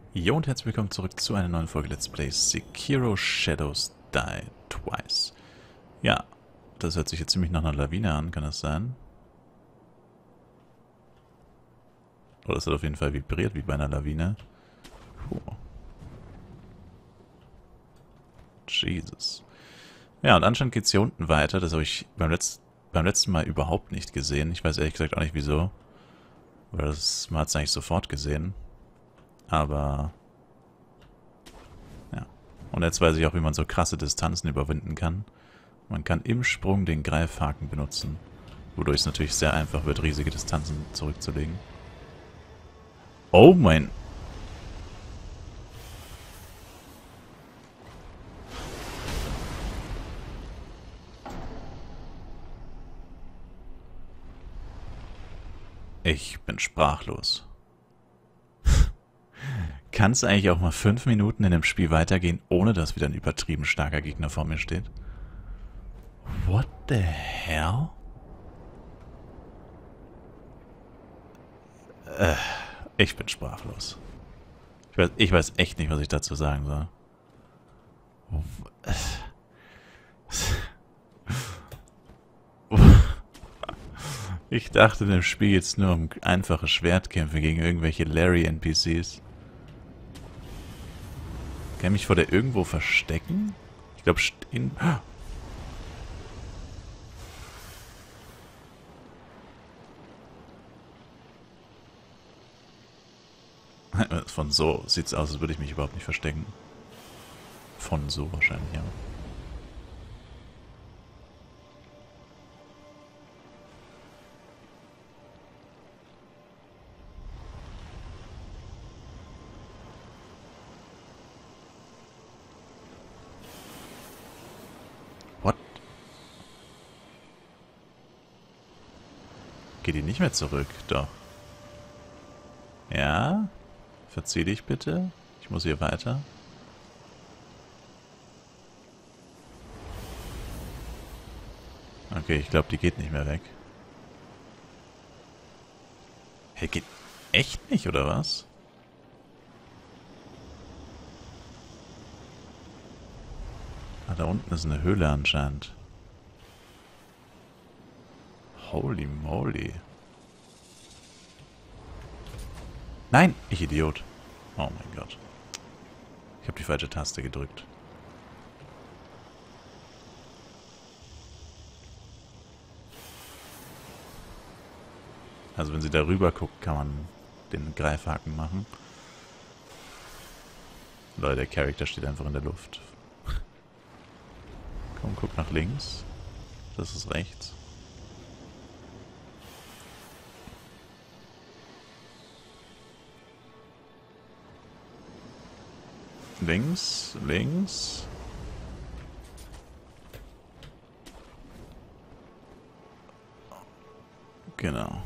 Jo und herzlich willkommen zurück zu einer neuen Folge Let's Play Sekiro Shadows Die Twice. Ja, das hört sich jetzt ziemlich nach einer Lawine an, kann das sein? Oder es hat auf jeden Fall vibriert wie bei einer Lawine. Puh. Jesus. Ja, und anscheinend geht es hier unten weiter. Das habe ich beim letzten Mal überhaupt nicht gesehen. Ich weiß ehrlich gesagt auch nicht wieso. Weil man hat es eigentlich sofort gesehen. Aber... ja. Und jetzt weiß ich auch, wie man so krasse Distanzen überwinden kann. Man kann im Sprung den Greifhaken benutzen, wodurch es natürlich sehr einfach wird, riesige Distanzen zurückzulegen. Oh mein... Ich bin sprachlos. Kann es eigentlich auch mal 5 Minuten in dem Spiel weitergehen, ohne dass wieder ein übertrieben starker Gegner vor mir steht? What the hell? Ich bin sprachlos. Ich weiß echt nicht, was ich dazu sagen soll. Ich dachte, in dem Spiel geht es nur um einfache Schwertkämpfe gegen irgendwelche Larry-NPCs. Kann ich mich vor der irgendwo verstecken? Ich glaube, stehen... Von so sieht's aus, als würde ich mich überhaupt nicht verstecken. Von so wahrscheinlich, ja. What? Geht die nicht mehr zurück? Doch. Ja? Verzieh dich bitte. Ich muss hier weiter. Okay, ich glaube, die geht nicht mehr weg. Hey, geht echt nicht, oder was? Ah, da unten ist eine Höhle anscheinend. Holy moly. Nein, ich Idiot. Oh mein Gott. Ich habe die falsche Taste gedrückt. Also wenn sie darüber guckt, kann man den Greifhaken machen. Leute, der Charakter steht einfach in der Luft. Komm, guck nach links. Das ist rechts. Links, links. Genau.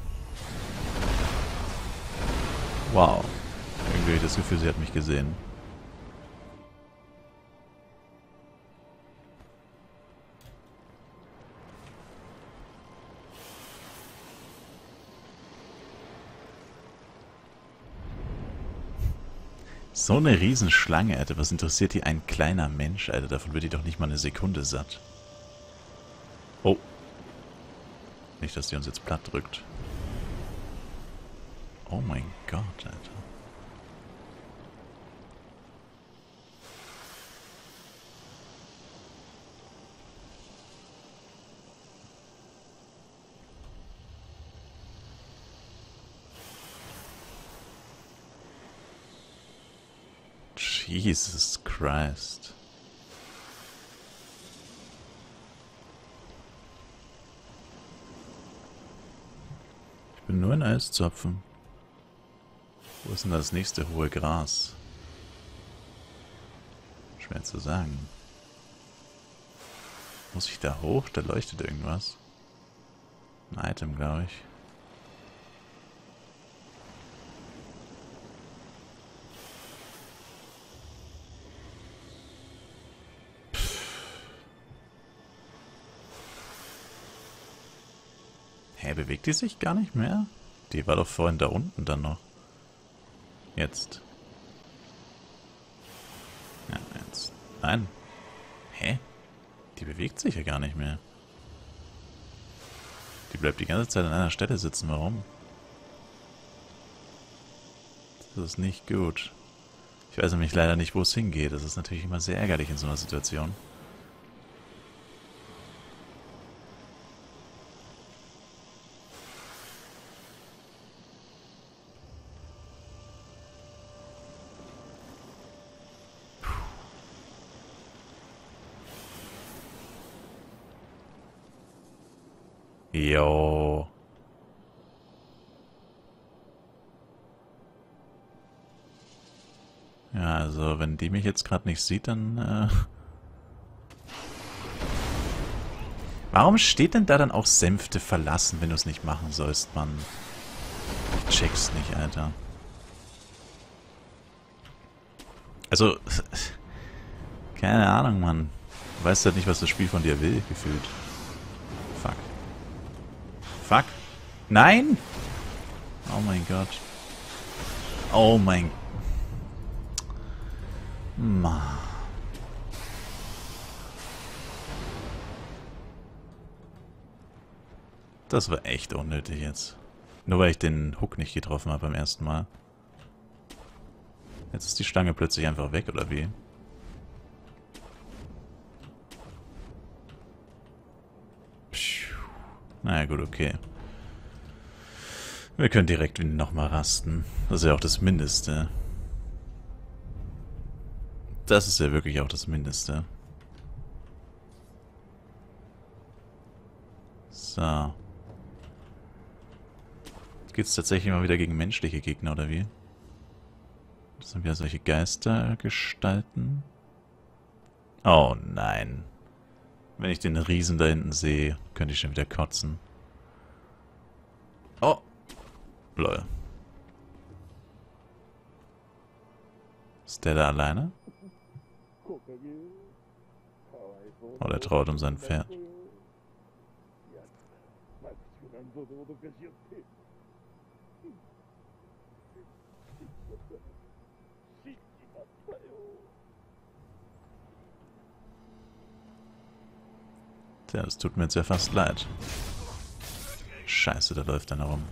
Wow. Irgendwie habe ich das Gefühl, sie hat mich gesehen. So eine Riesenschlange, Alter. Was interessiert die ein kleiner Mensch, Alter? Davon wird die doch nicht mal eine Sekunde satt. Oh. Nicht, dass die uns jetzt platt drückt. Oh mein Gott, Alter. Jesus Christ. Ich bin nur ein Eiszapfen. Wo ist denn das nächste hohe Gras? Schwer zu sagen. Muss ich da hoch? Da leuchtet irgendwas. Ein Item, glaube ich. Hä, bewegt die sich gar nicht mehr? Die war doch vorhin da unten dann noch. Jetzt. Nein. Hä? Die bewegt sich ja gar nicht mehr. Die bleibt die ganze Zeit an einer Stelle sitzen. Warum? Das ist nicht gut. Ich weiß nämlich leider nicht, wo es hingeht. Das ist natürlich immer sehr ärgerlich in so einer Situation. Jo. Ja, also wenn die mich jetzt gerade nicht sieht, dann... Warum steht denn da dann auch Sänfte verlassen, wenn du es nicht machen sollst, Mann? Ich check's nicht, Alter. Also... Keine Ahnung, Mann. Du weißt halt nicht, was das Spiel von dir will, gefühlt. Fuck. Fuck. Nein! Oh mein Gott. Oh mein... Mann. Das war echt unnötig jetzt. Nur weil ich den Hook nicht getroffen habe beim ersten Mal. Jetzt ist die Stange plötzlich einfach weg, oder wie? Naja, gut, okay. Wir können direkt nochmal rasten. Das ist ja auch das Mindeste. Das ist ja wirklich auch das Mindeste. So. Jetzt geht's tatsächlich mal wieder gegen menschliche Gegner, oder wie? Das sind wieder solche Geistergestalten. Oh nein. Wenn ich den Riesen da hinten sehe, könnte ich schon wieder kotzen. Oh. Lol. Ist der da alleine? Oh, der trauert um sein Pferd. Tja, das tut mir jetzt ja fast leid. Scheiße, da läuft einer rum.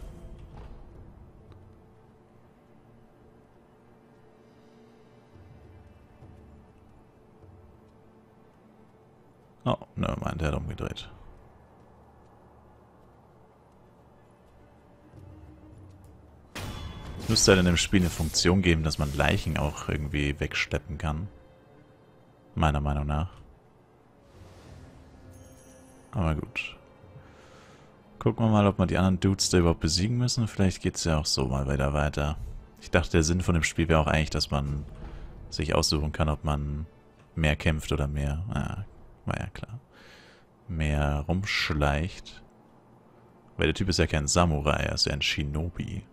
Oh, ne, meint, der hat umgedreht. Es müsste halt in dem Spiel eine Funktion geben, dass man Leichen auch irgendwie wegschleppen kann. Meiner Meinung nach. Aber gut. Gucken wir mal, ob wir die anderen Dudes da überhaupt besiegen müssen. Vielleicht geht es ja auch so mal wieder weiter. Ich dachte, der Sinn von dem Spiel wäre auch eigentlich, dass man sich aussuchen kann, ob man mehr kämpft oder mehr. Ah, war ja klar. Mehr rumschleicht. Weil der Typ ist ja kein Samurai, er ist ja ein Shinobi.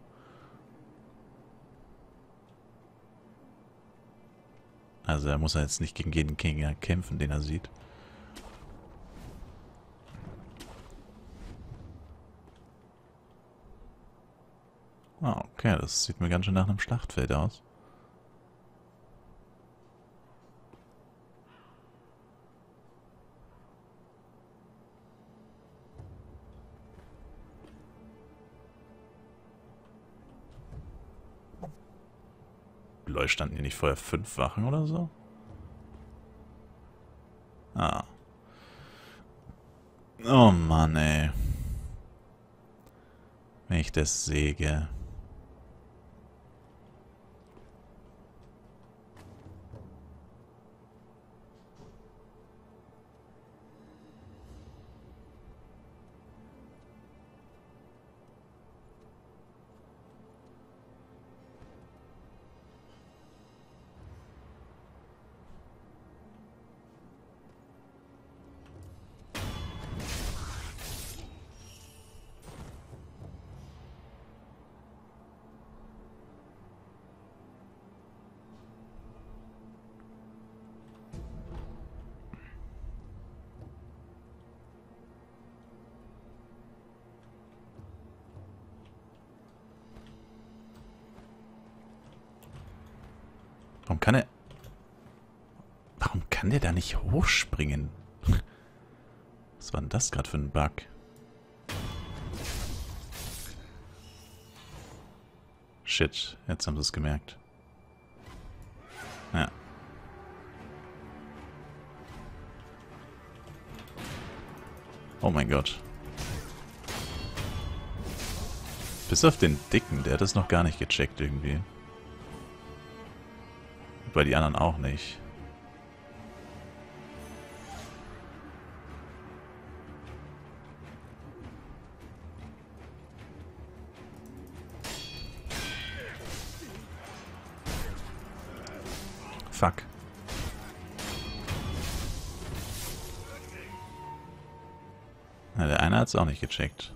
Also er muss ja jetzt nicht gegen jeden Gegner kämpfen, den er sieht. Ah, okay, das sieht mir ganz schön nach einem Schlachtfeld aus. Lol, standen hier nicht vorher 5 Wachen oder so? Ah. Oh Mann, ey. Wenn ich das säge. Warum kann der da nicht hochspringen? Was war denn das gerade für ein Bug? Shit, jetzt haben sie es gemerkt. Ja. Oh mein Gott. Bis auf den Dicken, der hat es noch gar nicht gecheckt irgendwie. Bei die anderen auch nicht. Fuck. Na, der eine hat es auch nicht gecheckt.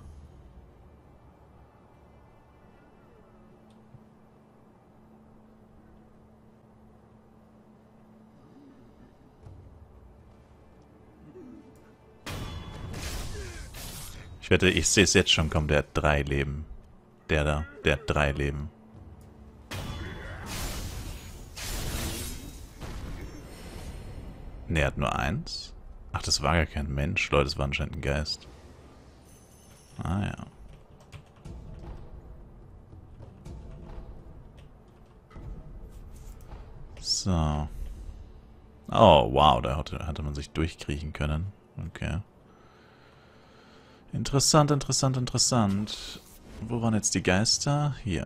Ich wette, ich sehe es jetzt schon kommen, der hat 3 Leben. Der da, der hat 3 Leben. Ne, er hat nur 1. Ach, das war gar kein Mensch, Leute, das war anscheinend ein Geist. Ah ja. So. Oh, wow, da hatte man sich durchkriechen können. Okay. Interessant, interessant, interessant. Wo waren jetzt die Geister? Hier.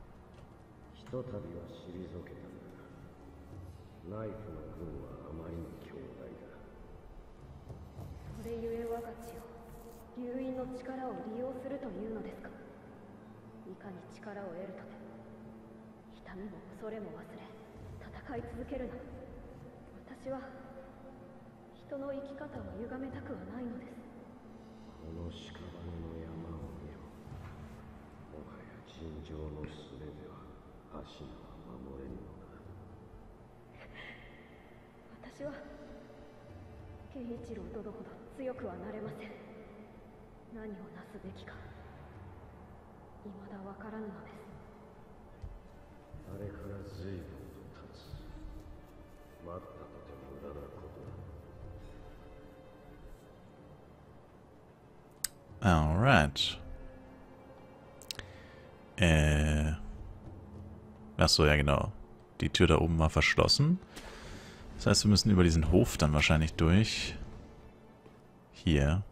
Alright. Achso, ja genau. Die Tür da oben war verschlossen. Das heißt, wir müssen über diesen Hof dann wahrscheinlich durch. Hier.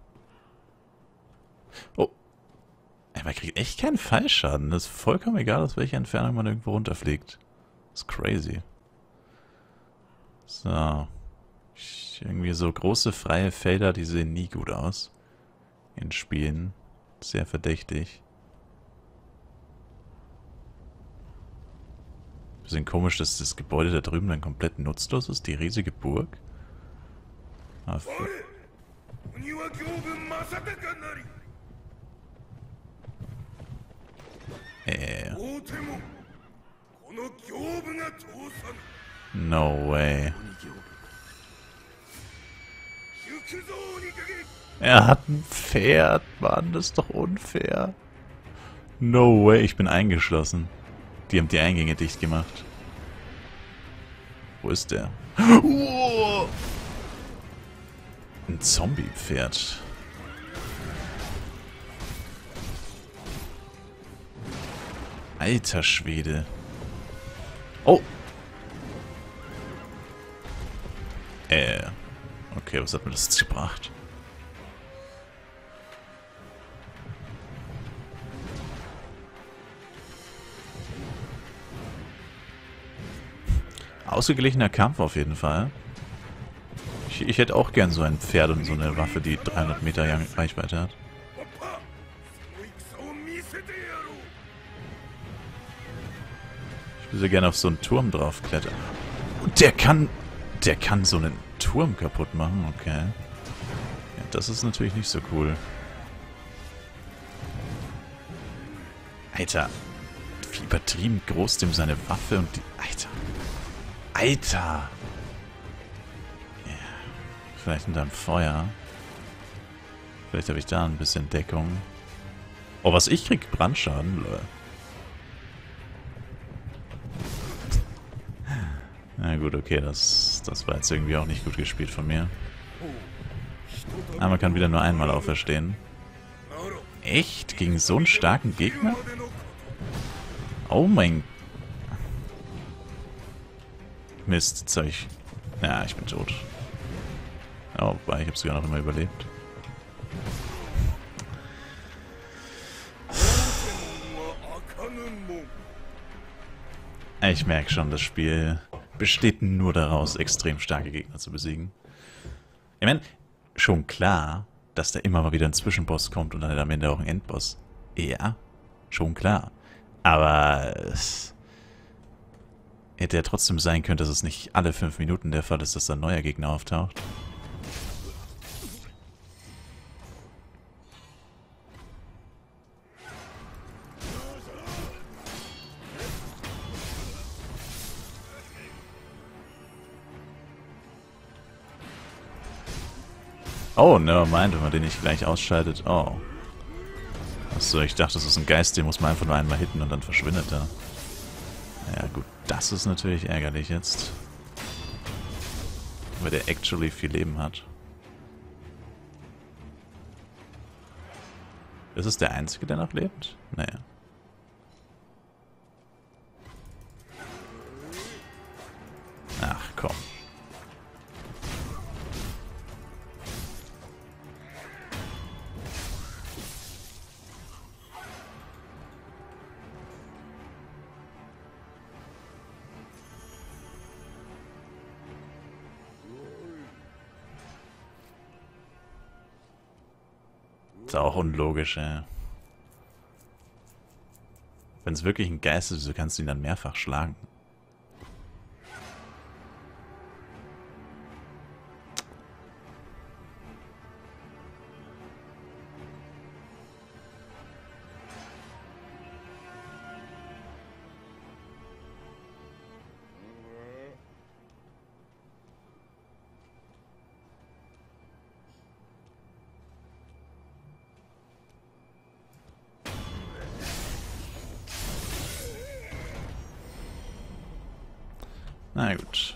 Oh. Ey, man kriegt echt keinen Fallschaden. Das ist vollkommen egal, aus welcher Entfernung man irgendwo runterfliegt. Das ist crazy. So. Irgendwie so große freie Felder, die sehen nie gut aus. In Spielen. Sehr verdächtig. Bisschen komisch, dass das Gebäude da drüben dann komplett nutzlos ist. Die riesige Burg. No way. Er hat ein Pferd, Mann, das ist doch unfair. No way, ich bin eingeschlossen. Die haben die Eingänge dicht gemacht. Wo ist der? Oh! Ein Zombie-Pferd. Alter Schwede. Oh! Okay, was hat mir das jetzt gebracht? Ausgeglichener Kampf auf jeden Fall. Ich hätte auch gern so ein Pferd und so eine Waffe, die 300 Meter Reichweite hat. Ich würde gerne auf so einen Turm drauf klettern. Und der kann so einen Turm kaputt machen, okay. Ja, das ist natürlich nicht so cool. Alter, wie übertrieben groß dem seine Waffe und die... Alter! Ja, vielleicht hinterm Feuer. Vielleicht habe ich da ein bisschen Deckung. Oh, was ich krieg? Brandschaden, lol. Na gut, okay, das Das war jetzt irgendwie auch nicht gut gespielt von mir. Aber man kann wieder nur einmal auferstehen. Echt? Gegen so einen starken Gegner? Oh mein... Mist, jetzt hab ich... Ja, ich bin tot. Oh, wobei, ich habe sogar noch immer überlebt. Ich merke schon, das Spiel besteht nur daraus, extrem starke Gegner zu besiegen. Ich meine, schon klar, dass da immer mal wieder ein Zwischenboss kommt und dann am Ende auch ein Endboss. Ja, schon klar. Aber es hätte ja trotzdem sein können, dass es nicht alle 5 Minuten der Fall ist, dass da ein neuer Gegner auftaucht. Oh, nevermind, wenn man den nicht gleich ausschaltet. Oh. Achso, ich dachte, das ist ein Geist, den muss man einfach nur einmal hitten und dann verschwindet er. Ja gut, das ist natürlich ärgerlich jetzt. Weil der actually viel Leben hat. Ist es der Einzige, der noch lebt? Naja. Ach komm. Ist auch unlogisch, ey. Wenn es wirklich ein Geist ist, wieso kannst du ihn dann mehrfach schlagen? Na gut.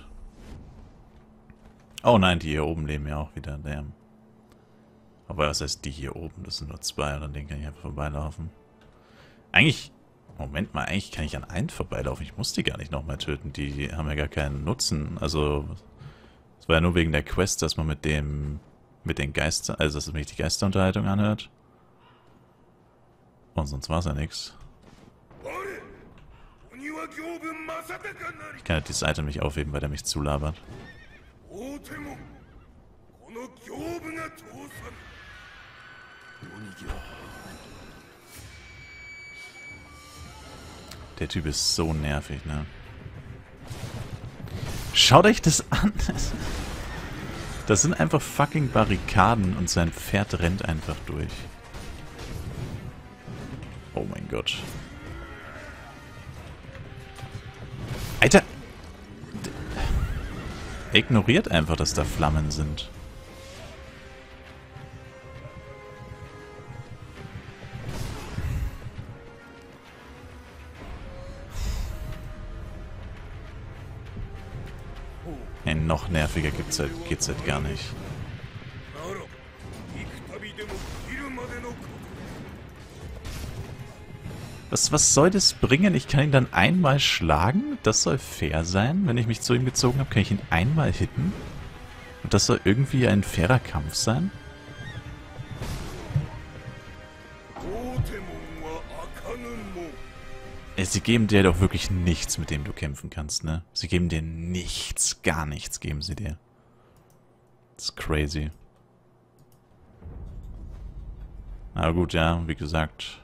Oh nein, die hier oben leben ja auch wieder. Damn. Aber was heißt die hier oben? Das sind nur 2 und an denen kann ich einfach vorbeilaufen. Eigentlich... Moment mal, eigentlich kann ich an einen vorbeilaufen. Ich muss die gar nicht nochmal töten. Die haben ja gar keinen Nutzen. Also... Es war ja nur wegen der Quest, dass man mit dem... Mit den Geistern... Also, dass man sich die Geisterunterhaltung anhört. Und sonst war es ja nichts. Ich kann halt dieses Item nicht aufheben, weil der mich zulabert. Der Typ ist so nervig, ne? Schaut euch das an! Das sind einfach fucking Barrikaden und sein Pferd rennt einfach durch. Oh mein Gott. Alter! Er ignoriert einfach, dass da Flammen sind. Ey, noch nerviger geht's halt gar nicht. Was soll das bringen? Ich kann ihn dann einmal schlagen? Das soll fair sein? Wenn ich mich zu ihm gezogen habe, kann ich ihn einmal hitten? Und das soll irgendwie ein fairer Kampf sein? Sie geben dir doch wirklich nichts, mit dem du kämpfen kannst, ne? Sie geben dir nichts, gar nichts geben sie dir. Das ist crazy. Aber gut, ja, wie gesagt...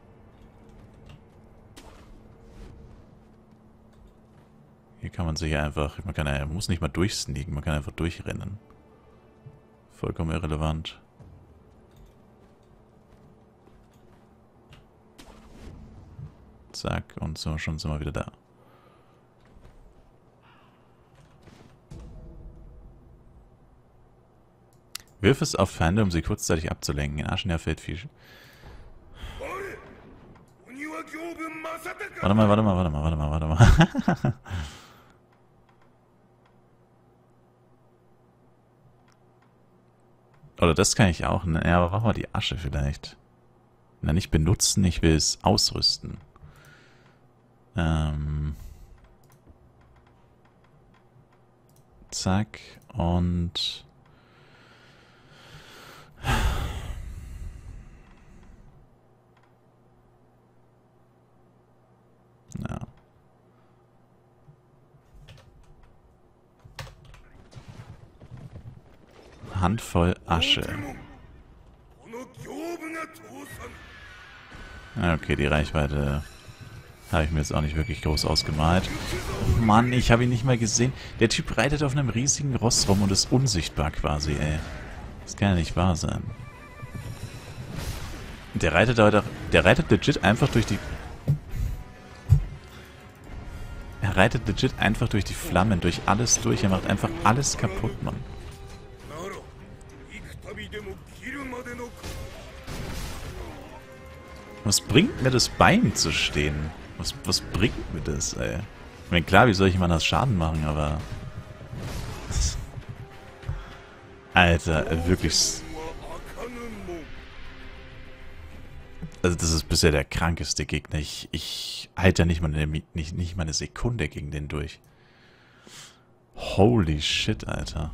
Hier kann man sich einfach... Man muss nicht mal durchsneaken, man kann einfach durchrennen. Vollkommen irrelevant. Zack, und so, schon sind wir wieder da. Wirf es auf Feinde, um sie kurzzeitig abzulenken. In Aschenjahr fällt viel... Warte mal. Oder das kann ich auch. Ne? Ja, aber machen wir die Asche vielleicht. Na, nicht benutzen, ich will es ausrüsten. Zack. Und... Ja. Handvoll Asche. Okay, die Reichweite habe ich mir jetzt auch nicht wirklich groß ausgemalt. Oh Mann, ich habe ihn nicht mal gesehen. Der Typ reitet auf einem riesigen Ross rum und ist unsichtbar quasi, ey. Das kann ja nicht wahr sein. Der reitet legit einfach durch die... Er reitet legit einfach durch die Flammen, durch alles durch. Er macht einfach alles kaputt, Mann. Was bringt mir das, bei ihm zu stehen? Was bringt mir das, ey? Ich meine, klar, wie soll ich ihm anders Schaden machen, aber... Alter, wirklich... Also das ist bisher der krankeste Gegner. Ich halte ja nicht mal eine Sekunde gegen den durch. Holy shit, Alter.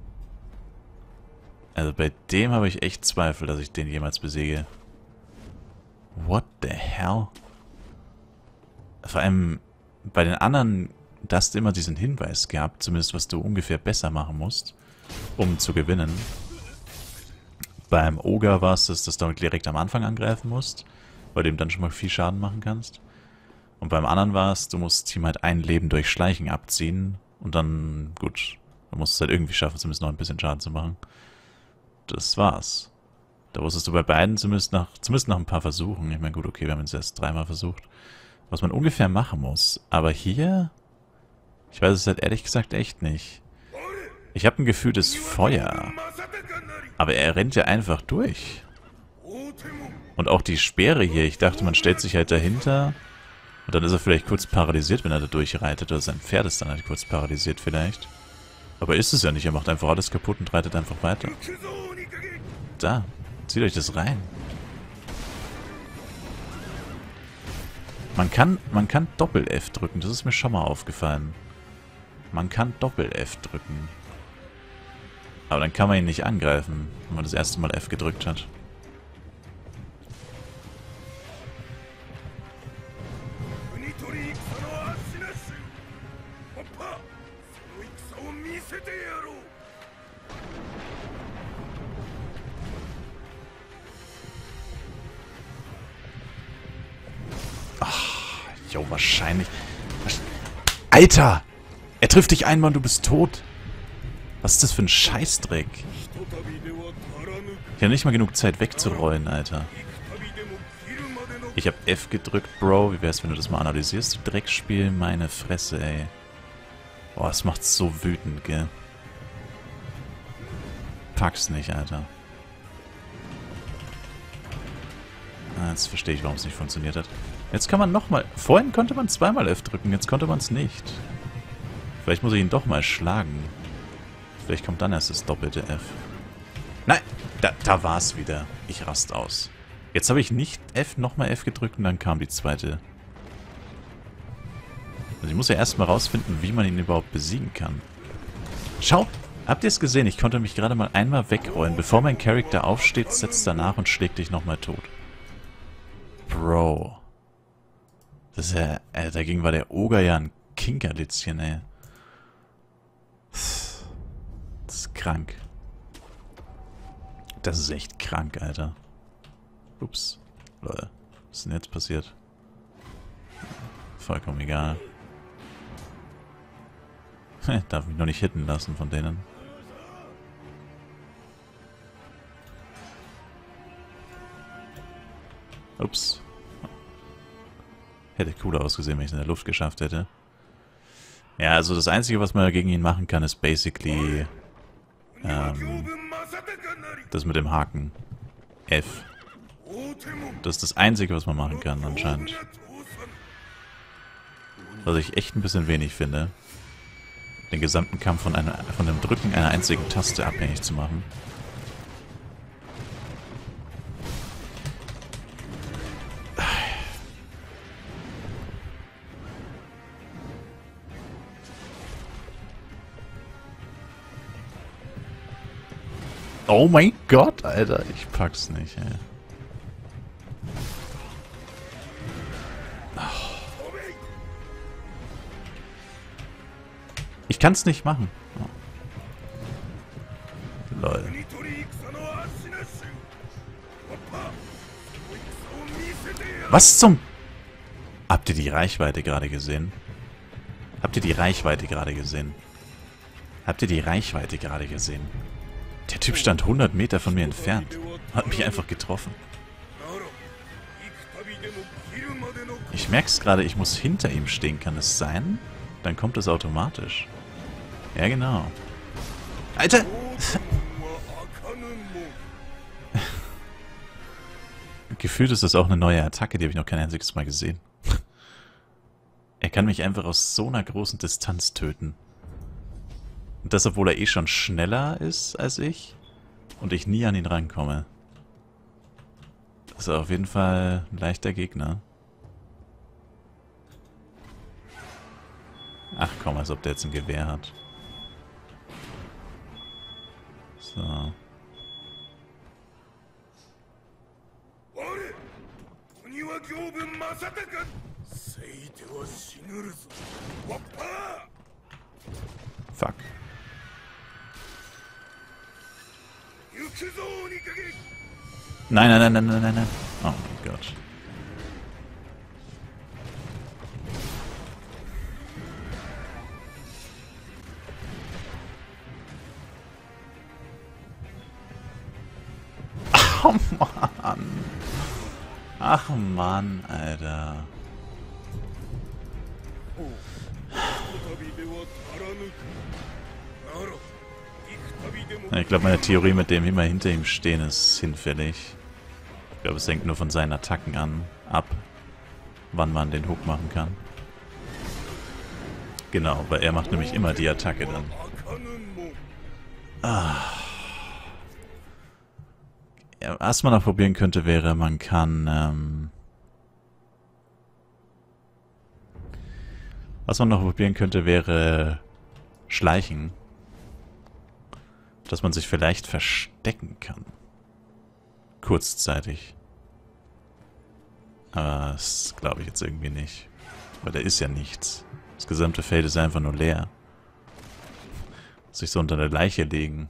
Also bei dem habe ich echt Zweifel, dass ich den jemals besiege. What the hell? Vor allem bei den anderen, da hast du immer diesen Hinweis gehabt, zumindest was du ungefähr besser machen musst, um zu gewinnen. Beim Ogre war es, dass du direkt am Anfang angreifen musst, weil du ihm dann schon mal viel Schaden machen kannst. Und beim anderen war es, du musst ihm halt ein Leben durch Schleichen abziehen und dann, gut, du musst es halt irgendwie schaffen, zumindest noch ein bisschen Schaden zu machen. Das war's. Da wusstest du bei beiden zumindest nach ein paar Versuchen, ich meine, gut, okay, wir haben es erst 3-mal versucht, was man ungefähr machen muss. Aber hier, ich weiß es halt ehrlich gesagt echt nicht. Ich habe ein Gefühl, das Feuer. Aber er rennt ja einfach durch. Und auch die Speere hier, ich dachte, man stellt sich halt dahinter und dann ist er vielleicht kurz paralysiert, wenn er da durchreitet. Oder sein Pferd ist dann halt kurz paralysiert vielleicht. Aber ist es ja nicht, er macht einfach alles kaputt und reitet einfach weiter. Da, zieht euch das rein. Man kann Doppel-F drücken, das ist mir schon mal aufgefallen. Man kann Doppel-F drücken. Aber dann kann man ihn nicht angreifen, wenn man das erste Mal F gedrückt hat. Ach, jo, wahrscheinlich. Alter! Er trifft dich einmal und du bist tot. Was ist das für ein Scheißdreck? Ich habe nicht mal genug Zeit wegzurollen, Alter. Ich habe F gedrückt, Bro. Wie wär's, wenn du das mal analysierst? Du Dreckspiel, meine Fresse, ey. Boah, es macht so wütend, gell? Pack's nicht, Alter. Ah, jetzt verstehe ich, warum es nicht funktioniert hat. Jetzt kann man nochmal... Vorhin konnte man 2-mal F drücken, jetzt konnte man es nicht. Vielleicht muss ich ihn doch mal schlagen. Vielleicht kommt dann erst das doppelte F. Nein, da war es wieder. Ich rast aus. Jetzt habe ich nicht nochmal F gedrückt und dann kam die zweite. Also ich muss ja erstmal rausfinden, wie man ihn überhaupt besiegen kann. Schau, habt ihr es gesehen? Ich konnte mich gerade mal einmal wegrollen. Bevor mein Charakter aufsteht, setzt er nach und schlägt dich nochmal tot. Bro. Das ist ja... dagegen war der Ogre ja ein Kinkerlitzchen, ey. Das ist krank. Das ist echt krank, Alter. Ups. Lol. Was ist denn jetzt passiert? Vollkommen egal. Darf mich nur nicht hitten lassen von denen. Ups. Hätte cooler ausgesehen, wenn ich es in der Luft geschafft hätte. Ja, also das Einzige, was man gegen ihn machen kann, ist basically das mit dem Haken. F. Das ist das Einzige, was man machen kann, anscheinend. Was ich echt ein bisschen wenig finde. Den gesamten Kampf von dem Drücken einer einzigen Taste abhängig zu machen. Oh mein Gott, Alter. Ich pack's nicht, ey. Ich kann's nicht machen. Oh. Lol. Was zum... Habt ihr die Reichweite gerade gesehen? Habt ihr die Reichweite gerade gesehen? Habt ihr die Reichweite gerade gesehen? Der Typ stand 100 Meter von mir entfernt. Hat mich einfach getroffen. Ich merk's gerade, ich muss hinter ihm stehen. Kann es sein? Dann kommt es automatisch. Ja, genau. Alter! Gefühlt ist das auch eine neue Attacke, die habe ich noch kein einziges Mal gesehen. Er kann mich einfach aus so einer großen Distanz töten. Und das, obwohl er eh schon schneller ist als ich und ich nie an ihn rankomme. Das ist auf jeden Fall ein leichter Gegner. Ach komm, als ob der jetzt ein Gewehr hat. So. Fuck. Nein, nein, nein, nein, nein, nein, nein. Oh mein Gott. Oh Mann. Ach Mann, Alter. Ich glaube, meine Theorie mit dem immer hinter ihm stehen ist hinfällig. Ich glaube, es hängt nur von seinen Attacken ab, wann man den Hook machen kann. Genau, weil er macht nämlich immer die Attacke dann. Ja, was man noch probieren könnte, wäre, man kann, was man noch probieren könnte, wäre Schleichen. Dass man sich vielleicht verstecken kann. Kurzzeitig. Aber das glaube ich jetzt irgendwie nicht. Weil da ist ja nichts. Das gesamte Feld ist einfach nur leer. Sich so unter der Leiche legen.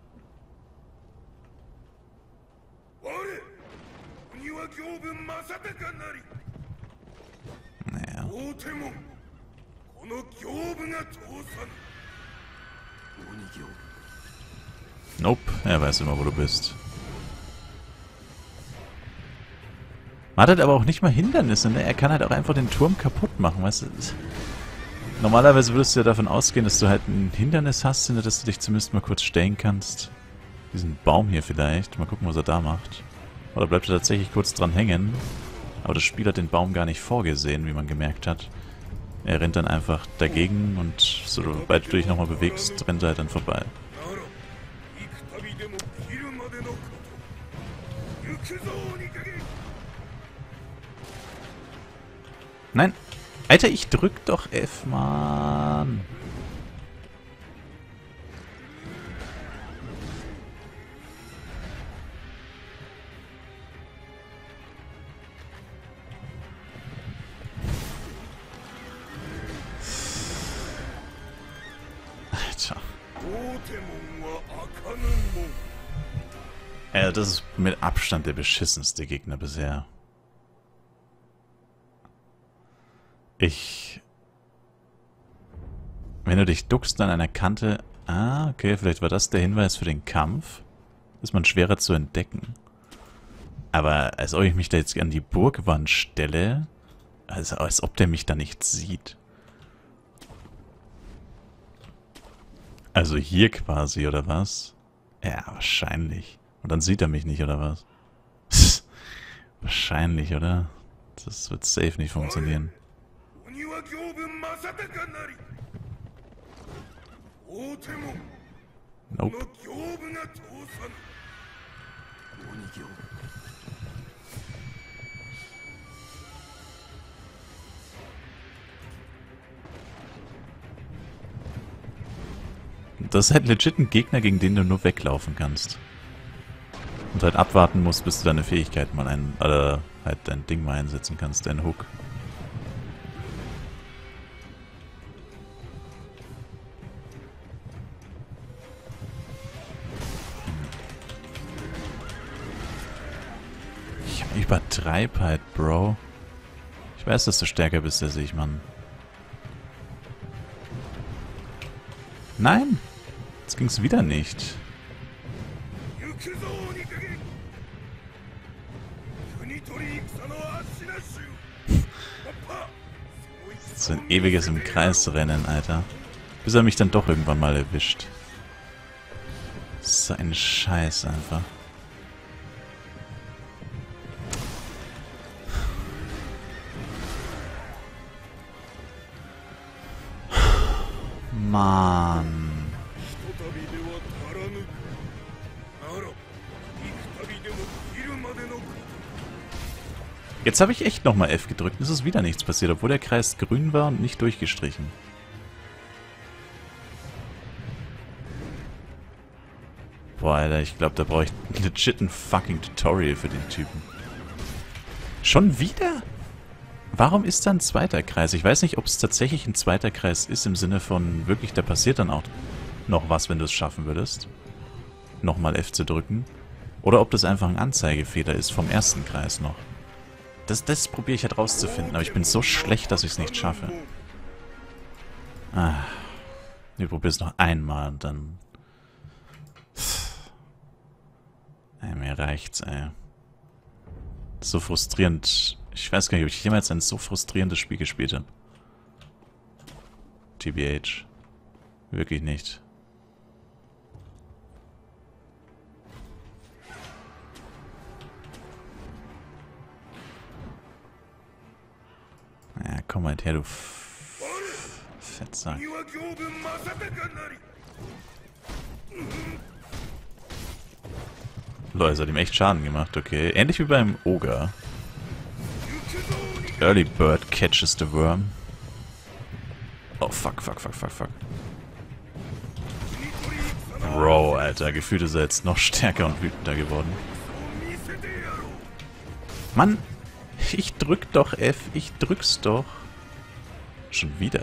Naja. Nope, er weiß immer, wo du bist. Man hat halt aber auch nicht mal Hindernisse, ne? Er kann halt auch einfach den Turm kaputt machen, weißt du? Normalerweise würdest du ja davon ausgehen, dass du halt ein Hindernis hast, hinter das du dich zumindest mal kurz stellen kannst. Diesen Baum hier vielleicht. Mal gucken, was er da macht. Oder bleibt er tatsächlich kurz dran hängen? Aber das Spiel hat den Baum gar nicht vorgesehen, wie man gemerkt hat. Er rennt dann einfach dagegen und sobald du dich nochmal bewegst, rennt er halt dann vorbei. Nein! Alter, ich drück doch F, Mann! Alter. Das ist mit Abstand der beschissenste Gegner bisher. Wenn du dich duckst an einer Kante... Ah, okay, vielleicht war das der Hinweis für den Kampf. Ist man schwerer zu entdecken. Aber als ob ich mich da jetzt an die Burgwand stelle... Also als ob der mich da nicht sieht. Also hier quasi, oder was? Ja, wahrscheinlich. Und dann sieht er mich nicht, oder was? Wahrscheinlich, oder? Das wird safe nicht funktionieren. Nope. Das ist halt legit ein Gegner, gegen den du nur weglaufen kannst. Und halt abwarten musst, bis du deine Fähigkeit mal oder halt dein Ding mal einsetzen kannst, deinen Hook. Ich übertreib halt, Bro. Ich weiß, dass du stärker bist als ich, Mann. Nein! Jetzt ging's wieder nicht. So ein ewiges im Kreis rennen, Alter. Bis er mich dann doch irgendwann mal erwischt. So ein Scheiß einfach. Mann. Jetzt habe ich echt nochmal F gedrückt und es ist wieder nichts passiert, obwohl der Kreis grün war und nicht durchgestrichen. Boah, Alter, ich glaube, da brauche ich legit ein fucking Tutorial für den Typen. Schon wieder? Warum ist da ein zweiter Kreis? Ich weiß nicht, ob es tatsächlich ein zweiter Kreis ist, im Sinne von wirklich, da passiert dann auch noch was, wenn du es schaffen würdest. Nochmal F zu drücken. Oder ob das einfach ein Anzeigefehler ist vom ersten Kreis noch. Das probiere ich halt rauszufinden, aber ich bin so schlecht, dass ich es nicht schaffe. Ah. Ich probiere es noch einmal und dann... Ey, mir reicht's, ey. So frustrierend. Ich weiß gar nicht, ob ich jemals ein so frustrierendes Spiel gespielt habe. TBH. Wirklich nicht. Ja, komm halt her, du Fettsack. Leute, es hat ihm echt Schaden gemacht, okay. Ähnlich wie beim Ogre. Early Bird catches the worm. Oh, fuck. Bro, Alter, gefühlt ist er jetzt noch stärker und wütender geworden. Mann, ich drück doch F, ich drück's doch. Schon wieder.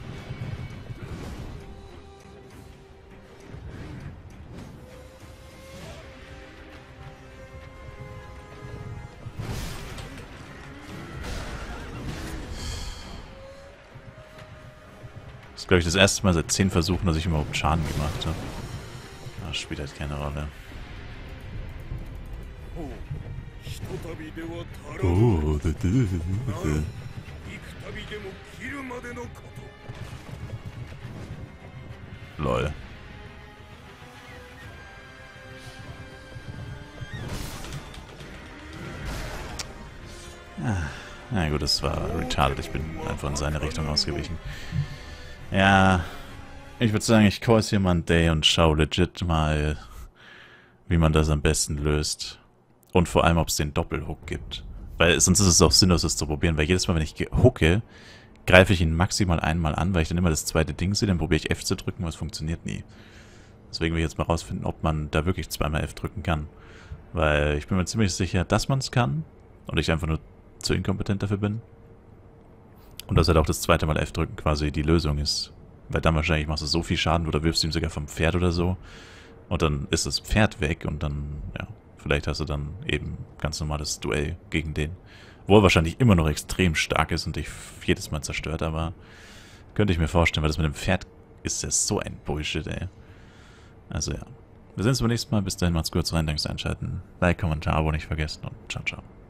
Das ist, glaube ich, das erste Mal seit 10 Versuchen, dass ich überhaupt Schaden gemacht habe. Das spielt halt keine Rolle. Oh, lol. Na gut, das war retarded. Ich bin einfach in seine Richtung ausgewichen. Ja, ich würde sagen, ich call hier mal einen Day und schau legit mal, wie man das am besten löst. Und vor allem, ob es den Doppelhook gibt. Weil sonst ist es auch sinnlos, das zu probieren, weil jedes Mal, wenn ich hooke, greife ich ihn maximal einmal an, weil ich dann immer das zweite Ding sehe, dann probiere ich F zu drücken, aber es funktioniert nie. Deswegen will ich jetzt mal rausfinden, ob man da wirklich zweimal F drücken kann. Weil ich bin mir ziemlich sicher, dass man es kann und ich einfach nur zu inkompetent dafür bin. Und dass halt auch das zweite Mal F drücken quasi die Lösung ist. Weil dann wahrscheinlich machst du so viel Schaden oder wirfst du ihm sogar vom Pferd oder so. Und dann ist das Pferd weg und dann, ja, vielleicht hast du dann eben ganz normales Duell gegen den. Wo er wahrscheinlich immer noch extrem stark ist und dich jedes Mal zerstört, aber könnte ich mir vorstellen, weil das mit dem Pferd ist ja so ein Bullshit, ey. Also ja. Wir sehen uns beim nächsten Mal. Bis dahin, macht's gut rein, danke fürs Einschalten. Like, Kommentar, Abo nicht vergessen und ciao, ciao.